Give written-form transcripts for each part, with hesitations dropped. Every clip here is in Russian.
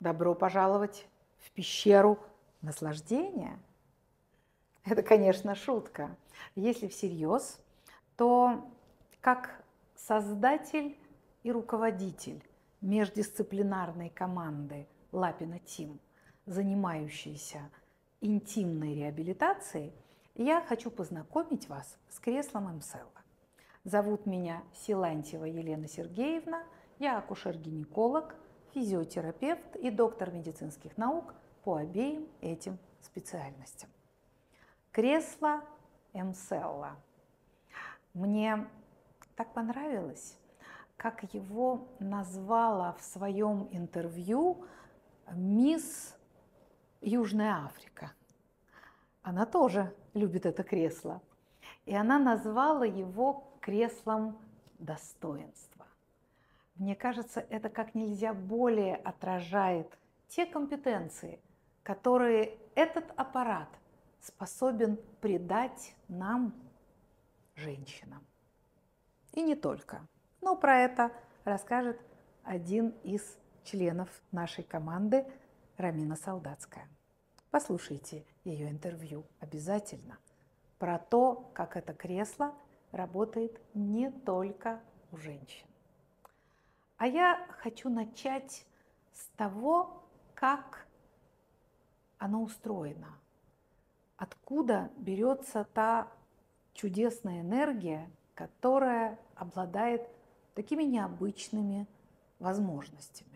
Добро пожаловать в пещеру наслаждения. Это, конечно, шутка. Если всерьез, то как создатель и руководитель междисциплинарной команды Лапина Тим, занимающейся интимной реабилитацией, я хочу познакомить вас с креслом МСЛ. Зовут меня Силантьева Елена Сергеевна, я акушер-гинеколог, физиотерапевт и доктор медицинских наук по обеим этим специальностям. Кресло МСЛ. Мне так понравилось, как его назвала в своем интервью мисс Южная Африка. Она тоже любит это кресло. И она назвала его креслом достоинства. Мне кажется, это как нельзя более отражает те компетенции, которые этот аппарат способен придать нам, женщинам. И не только. Но про это расскажет один из членов нашей команды, Рамина Солдатская. Послушайте ее интервью обязательно про то, как это кресло работает не только у женщин. А я хочу начать с того, как оно устроено, откуда берется та чудесная энергия, которая обладает такими необычными возможностями.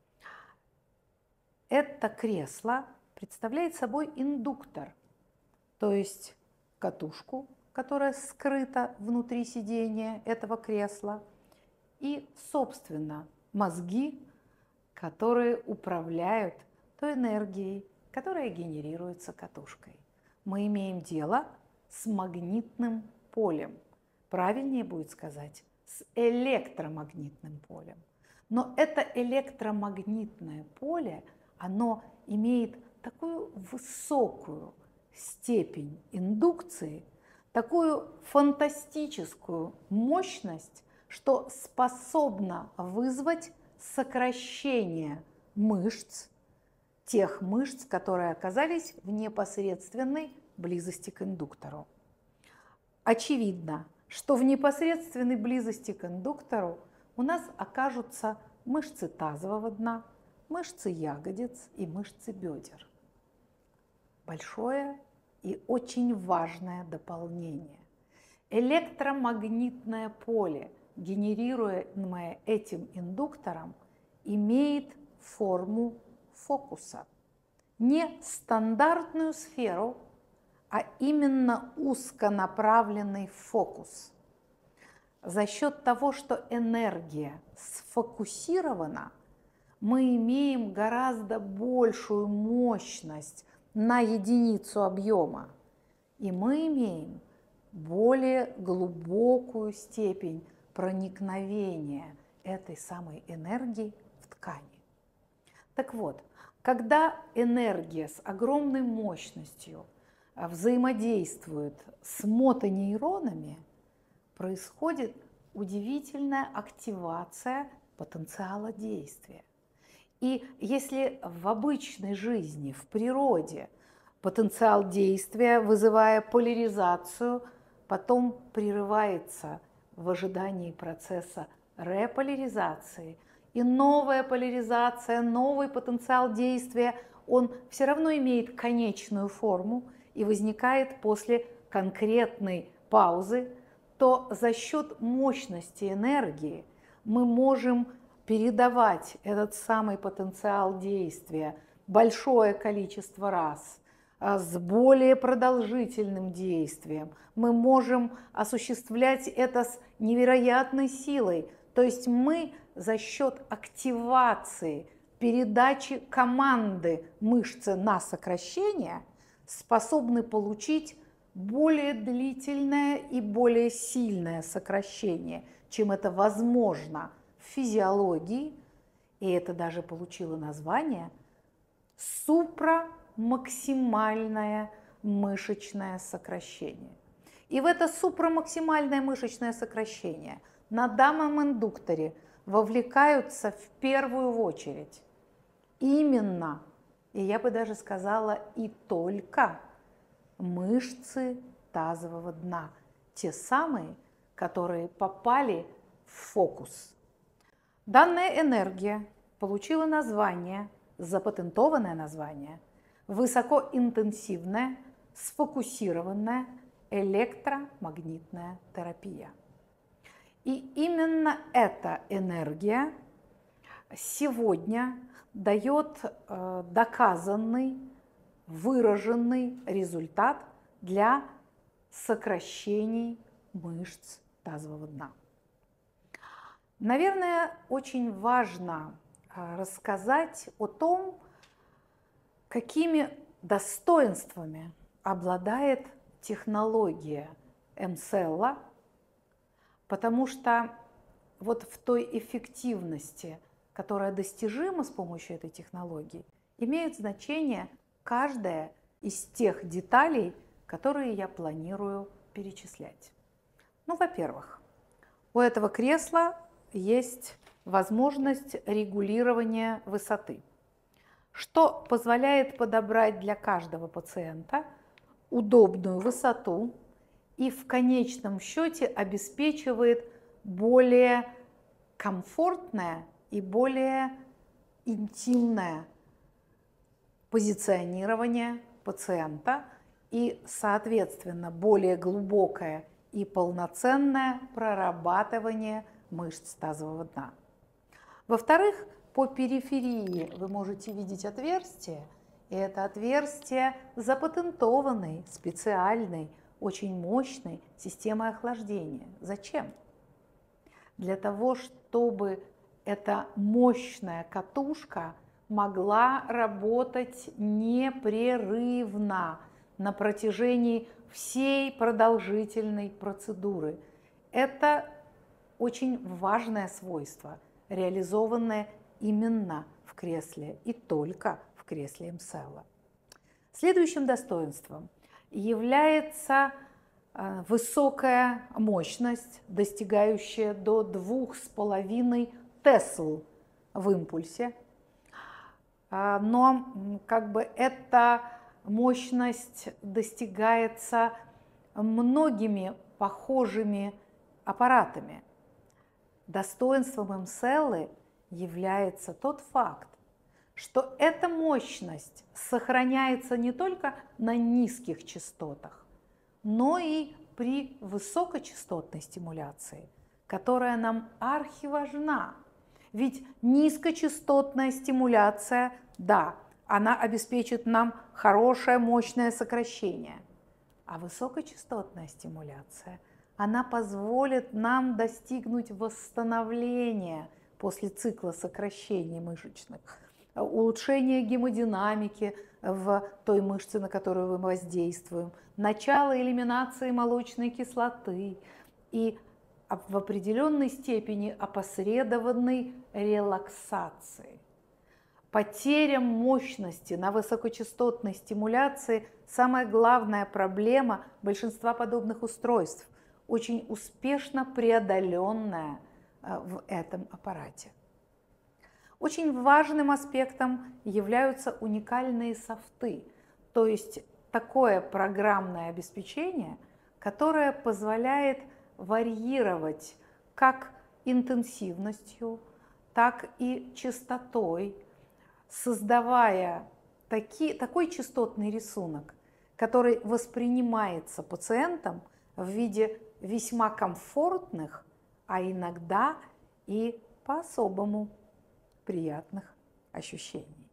Это кресло представляет собой индуктор, то есть катушку, которая скрыта внутри сидения этого кресла, и, собственно, мозги, которые управляют той энергией, которая генерируется катушкой. Мы имеем дело с магнитным полем. Правильнее будет сказать, с электромагнитным полем. Но это электромагнитное поле, оно имеет такую высокую степень индукции, такую фантастическую мощность, что способно вызвать сокращение мышц, тех мышц, которые оказались в непосредственной близости к индуктору. Очевидно, что в непосредственной близости к индуктору у нас окажутся мышцы тазового дна, мышцы ягодиц и мышцы бедер. Большое и очень важное дополнение. Электромагнитное поле, генерируемое этим индуктором, имеет форму фокуса. Не стандартную сферу, а именно узконаправленный фокус. За счет того, что энергия сфокусирована, мы имеем гораздо большую мощность на единицу объема, и мы имеем более глубокую степень проникновения этой самой энергии в ткани. Так вот, когда энергия с огромной мощностью взаимодействует с мотонейронами, происходит удивительная активация потенциала действия. И если в обычной жизни, в природе, потенциал действия, вызывая поляризацию, потом прерывается в ожидании процесса реполяризации, и новая поляризация, новый потенциал действия, он все равно имеет конечную форму и возникает после конкретной паузы, то за счет мощности энергии мы можем передавать этот самый потенциал действия большое количество раз, с более продолжительным действием. Мы можем осуществлять это с невероятной силой. То есть мы за счет активации, передачи команды мышцы на сокращение способны получить более длительное и более сильное сокращение, чем это возможно в физиологии, и это даже получило название супрамаксимальное мышечное сокращение. И в это супрамаксимальное мышечное сокращение на данном индукторе вовлекаются в первую очередь именно, и я бы даже сказала, и только мышцы тазового дна, те самые, которые попали в фокус. Данная энергия получила название, запатентованное название, высокоинтенсивная, сфокусированная электромагнитная терапия. И именно эта энергия сегодня дает доказанный, выраженный результат для сокращений мышц тазового дна. Наверное, очень важно рассказать о том, какими достоинствами обладает технология МСелла, потому что вот в той эффективности, которая достижима с помощью этой технологии, имеет значение каждая из тех деталей, которые я планирую перечислять. Ну, во-первых, у этого кресла есть возможность регулирования высоты, что позволяет подобрать для каждого пациента удобную высоту и в конечном счете обеспечивает более комфортное и более интимное позиционирование пациента и, соответственно, более глубокое и полноценное прорабатывание мышц тазового дна. Во-вторых, по периферии вы можете видеть отверстие, и это отверстие запатентованной, специальной, очень мощной системой охлаждения. Зачем? Для того, чтобы эта мощная катушка могла работать непрерывно на протяжении всей продолжительной процедуры. Это очень важное свойство, реализованное именно в кресле и только в кресле МСелла. Следующим достоинством является высокая мощность, достигающая до 2,5 Тесл в импульсе. Но эта мощность достигается многими похожими аппаратами. Достоинством МСеллы является тот факт, что эта мощность сохраняется не только на низких частотах, но и при высокочастотной стимуляции, которая нам архиважна. Ведь низкочастотная стимуляция, да, она обеспечит нам хорошее, мощное сокращение, а высокочастотная стимуляция, она позволит нам достигнуть восстановления после цикла сокращений мышечных, улучшения гемодинамики в той мышце, на которую мы воздействуем, начало элиминации молочной кислоты и в определенной степени опосредованной релаксации. Потеря мощности на высокочастотной стимуляции – самая главная проблема большинства подобных устройств, очень успешно преодоленная в этом аппарате. Очень важным аспектом являются уникальные софты, то есть такое программное обеспечение, которое позволяет варьировать как интенсивностью, так и частотой, создавая такой частотный рисунок, который воспринимается пациентом в виде весьма комфортных, а иногда и по-особому приятных ощущений.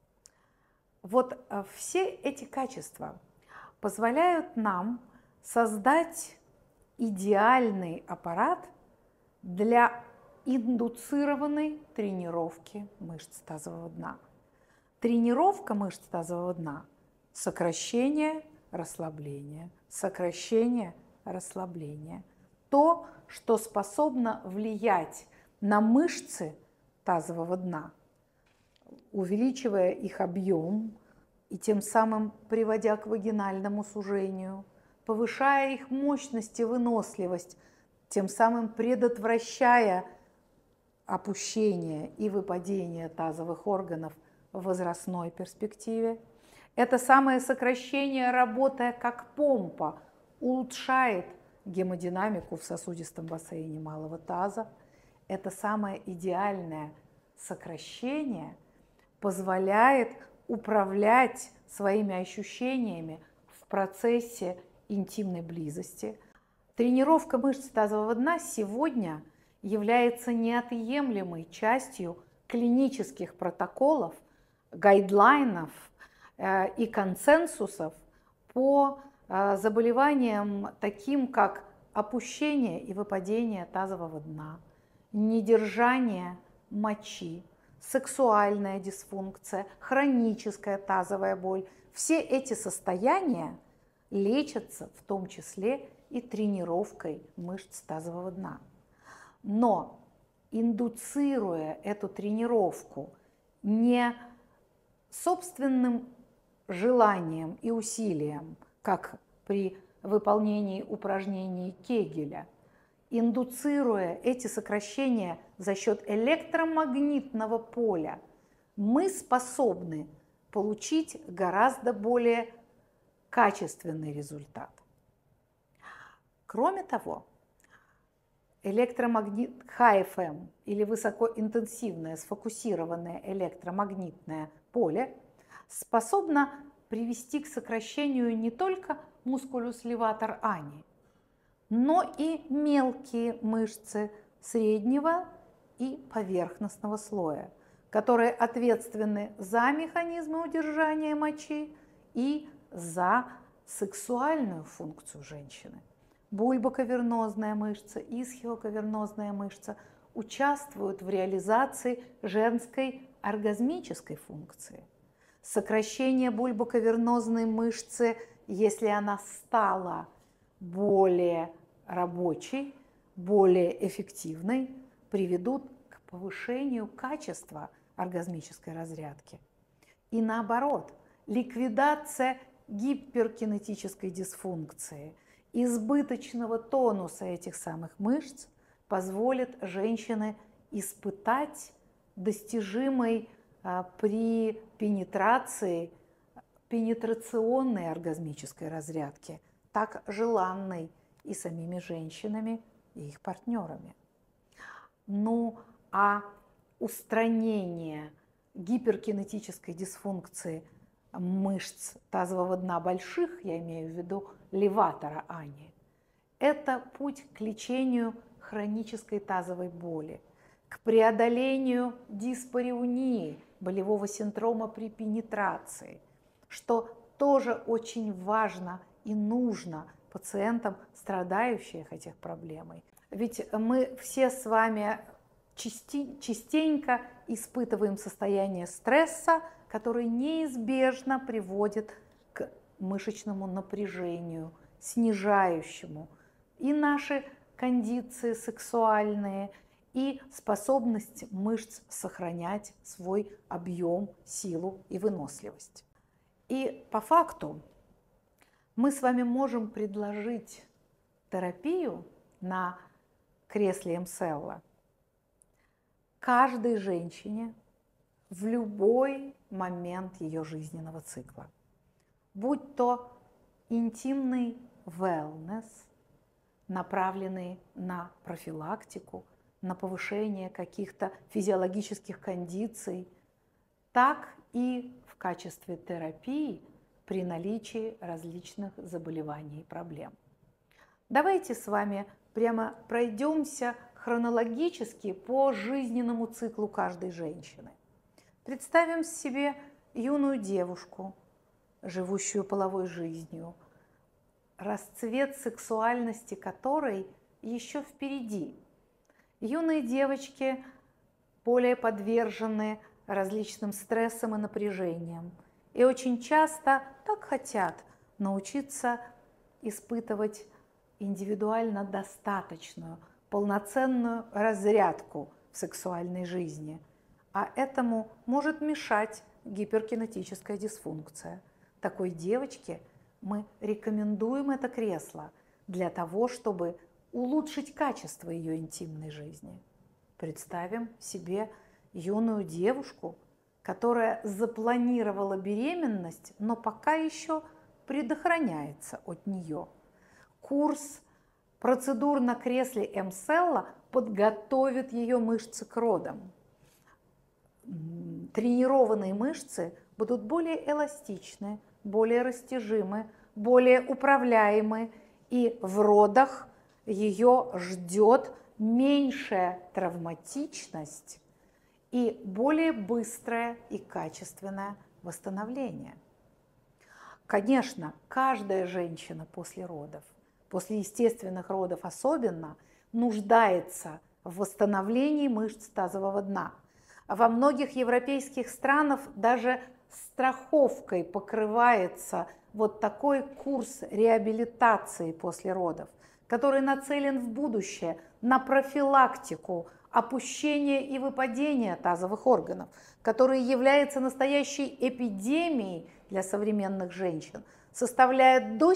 Вот все эти качества позволяют нам создать идеальный аппарат для индуцированной тренировки мышц тазового дна. Тренировка мышц тазового дна – сокращение, расслабление, сокращение, расслабление. То, что способно влиять на мышцы тазового дна, увеличивая их объем и тем самым приводя к вагинальному сужению, повышая их мощность и выносливость, тем самым предотвращая опущение и выпадение тазовых органов в возрастной перспективе. Это самое сокращение, работая как помпа, улучшает гемодинамику в сосудистом бассейне малого таза. Это самое идеальное сокращение позволяет управлять своими ощущениями в процессе интимной близости. Тренировка мышц тазового дна сегодня является неотъемлемой частью клинических протоколов, гайдлайнов и консенсусов по заболеваниям, таким как опущение и выпадение тазового дна, недержание мочи, сексуальная дисфункция, хроническая тазовая боль. Все эти состояния лечатся в том числе и тренировкой мышц тазового дна. Но индуцируя эту тренировку не собственным желанием и усилием, как при выполнении упражнений Кегеля, индуцируя эти сокращения за счет электромагнитного поля, мы способны получить гораздо более качественный результат. Кроме того, ХФМ или высокоинтенсивное сфокусированное электромагнитное поле способно привести к сокращению не только мускулюс леватор ани, но и мелкие мышцы среднего и поверхностного слоя, которые ответственны за механизмы удержания мочи и за сексуальную функцию женщины. Бульбокавернозная мышца, исхиокавернозная мышца участвуют в реализации женской оргазмической функции. Сокращение бульбокавернозной мышцы, если она стала более рабочей, более эффективной, приведут к повышению качества оргазмической разрядки. И наоборот, ликвидация гиперкинетической дисфункции, избыточного тонуса этих самых мышц позволит женщине испытать достижимой при пенетрации пенетрационной оргазмической разрядки, так желанной и самими женщинами, и их партнерами. Ну, а устранение гиперкинетической дисфункции мышц тазового дна больших, я имею в виду леватора ани, это путь к лечению хронической тазовой боли, к преодолению диспареунии, болевого синдрома при пенетрации, что тоже очень важно и нужно пациентам, страдающим этих проблемой. Ведь мы все с вами частенько испытываем состояние стресса, который неизбежно приводит к мышечному напряжению, снижающему и наши кондиции сексуальные, и способность мышц сохранять свой объем, силу и выносливость. И по факту мы с вами можем предложить терапию на кресле МСелла каждой женщине в любой момент ее жизненного цикла, будь то интимный wellness, направленный на профилактику, на повышение каких-то физиологических кондиций, так и в качестве терапии при наличии различных заболеваний и проблем. Давайте с вами прямо пройдемся хронологически по жизненному циклу каждой женщины. Представим себе юную девушку, живущую половой жизнью, расцвет сексуальности которой еще впереди. Юные девочки более подвержены различным стрессам и напряжениям и очень часто так хотят научиться испытывать индивидуально достаточную, полноценную разрядку в сексуальной жизни, а этому может мешать гиперкинетическая дисфункция. Такой девочке мы рекомендуем это кресло для того, чтобы улучшить качество ее интимной жизни. Представим себе юную девушку, которая запланировала беременность, но пока еще предохраняется от нее. Курс процедур на кресле Эмселла подготовит ее мышцы к родам. Тренированные мышцы будут более эластичны, более растяжимы, более управляемы, и в родах ее ждет меньшая травматичность и более быстрое и качественное восстановление. Конечно, каждая женщина после родов, после естественных родов особенно, нуждается в восстановлении мышц тазового дна. Во многих европейских странах даже страховкой покрывается вот такой курс реабилитации после родов, который нацелен в будущее на профилактику опущения и выпадения тазовых органов, который является настоящей эпидемией для современных женщин, составляет до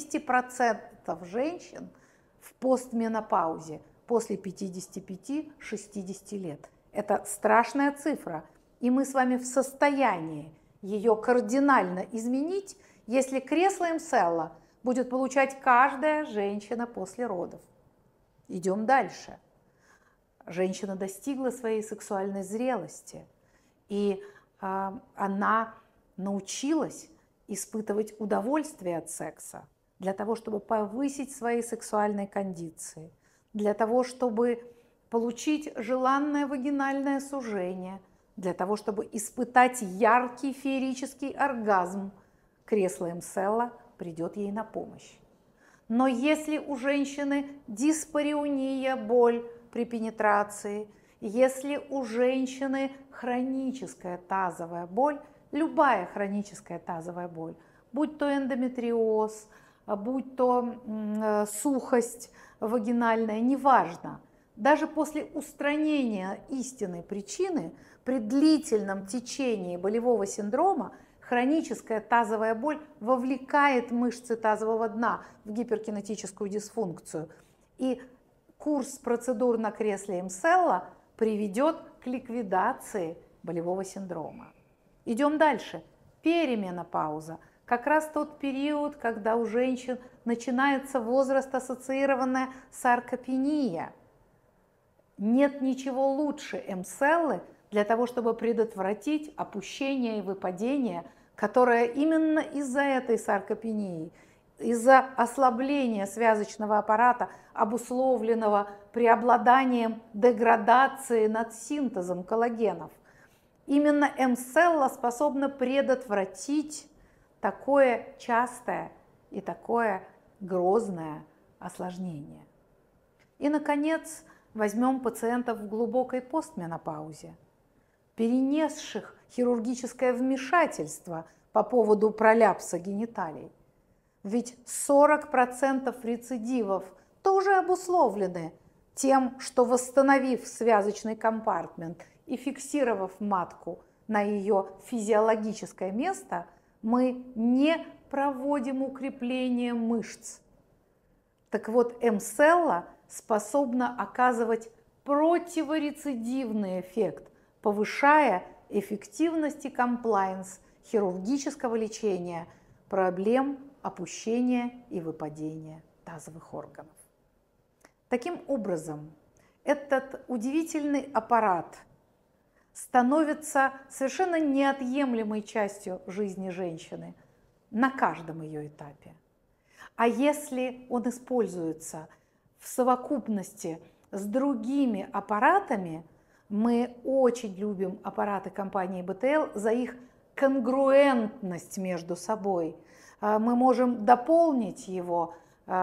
70% женщин в постменопаузе после 55-60 лет. Это страшная цифра, и мы с вами в состоянии ее кардинально изменить, если кресло Эмселла будет получать каждая женщина после родов. Идем дальше. Женщина достигла своей сексуальной зрелости, и она научилась испытывать удовольствие от секса для того, чтобы повысить свои сексуальные кондиции, для того, чтобы получить желанное вагинальное сужение, для того, чтобы испытать яркий феерический оргазм. Кресло Эмселла придет ей на помощь. Но если у женщины диспариуния, боль при пенетрации, если у женщины хроническая тазовая боль, любая хроническая тазовая боль, будь то эндометриоз, будь то сухость вагинальная, неважно, даже после устранения истинной причины при длительном течении болевого синдрома хроническая тазовая боль вовлекает мышцы тазового дна в гиперкинетическую дисфункцию. И курс процедур на кресле Эмселла приведет к ликвидации болевого синдрома. Идем дальше. Перименопауза. Как раз тот период, когда у женщин начинается возраст-ассоциированная саркопения. Нет ничего лучше Эмселлы для того, чтобы предотвратить опущение и выпадение, которое именно из-за этой саркопении, из-за ослабления связочного аппарата, обусловленного преобладанием деградации над синтезом коллагенов. Именно Эмселла способна предотвратить такое частое и такое грозное осложнение. И, наконец, возьмем пациентов в глубокой постменопаузе, перенесших хирургическое вмешательство по поводу пролапса гениталий. Ведь 40% рецидивов тоже обусловлены тем, что, восстановив связочный компартмент и фиксировав матку на ее физиологическое место, мы не проводим укрепление мышц. Так вот, Эмселла способна оказывать противорецидивный эффект, повышая эффективность и комплаенс хирургического лечения проблем опущения и выпадения тазовых органов. Таким образом, этот удивительный аппарат становится совершенно неотъемлемой частью жизни женщины на каждом ее этапе. А если он используется в совокупности с другими аппаратами, мы очень любим аппараты компании БТЛ за их конгруентность между собой. Мы можем дополнить его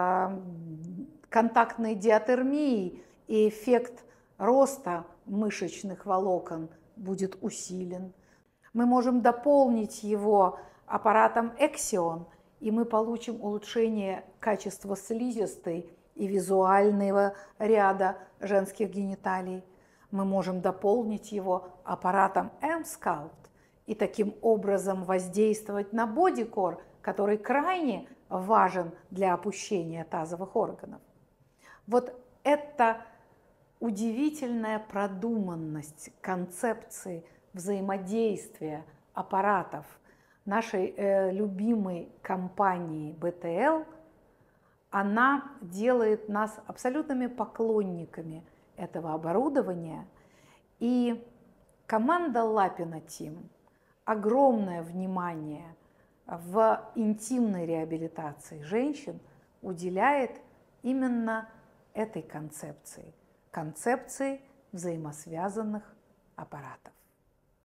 контактной диатермией, и эффект роста мышечных волокон будет усилен. Мы можем дополнить его аппаратом Эксион, и мы получим улучшение качества слизистой и визуального ряда женских гениталий. Мы можем дополнить его аппаратом M-Sculpt и таким образом воздействовать на бодикор, который крайне важен для опущения тазовых органов. Вот эта удивительная продуманность концепции взаимодействия аппаратов нашей любимой компании БТЛ, она делает нас абсолютными поклонниками этого оборудования. И команда Лапина Тим огромное внимание в интимной реабилитации женщин уделяет именно этой концепции взаимосвязанных аппаратов.